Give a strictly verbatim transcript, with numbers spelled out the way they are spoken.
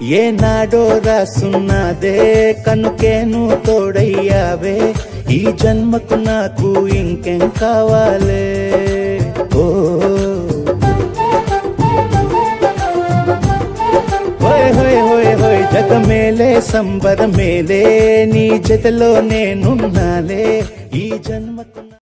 ఏనాడో రాసున్నదే కనుకేను తోడయ్యావే ఈ జన్మకు నాకు ఇంకేం కావాలే ఓ హోయ్ హోయ్ హోయ్ హోయ్ జగ మేలే సంబర మేలే నీ జతలో నేనున్నాలే ఈ జన్మకు